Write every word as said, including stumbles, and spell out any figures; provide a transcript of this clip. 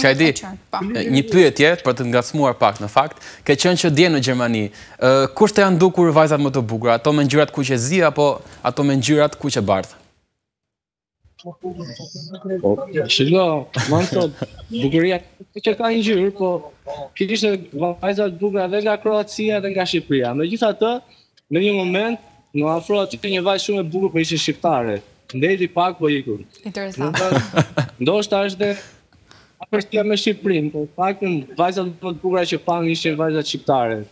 Çajdi, një pyetje për të ngacmuar pak në fakt, ke qenë që dje në Gjermani, kush të janë dukur vajzat më të bukura, ato me ngjyrat kuqe zi apo ato me ngjyrat kuqe bardhë? Shiko, më në thot, bukuria që ka ngjyrë, po kishte vajzat bukura dhe nga Kroacia dhe nga Shqipëria. Megjithatë, në një moment më afrohet një vajzë shumë e bukur, por ishte shqiptare. Ndeti pak po ikur. Interesant. Ndoshta është dhe apërsia me Shqipërinë, po paktën vajzat më të bukura që pam ishin vajzat shqiptare.